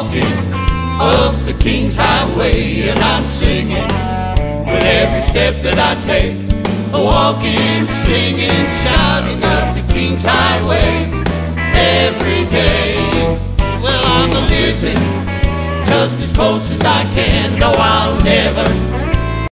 walking up the King's Highway, and I'm singing with every step that I take. Walking, singing, shouting up the King's Highway every day. Well, I'm a living just as close as I can. No, I'll never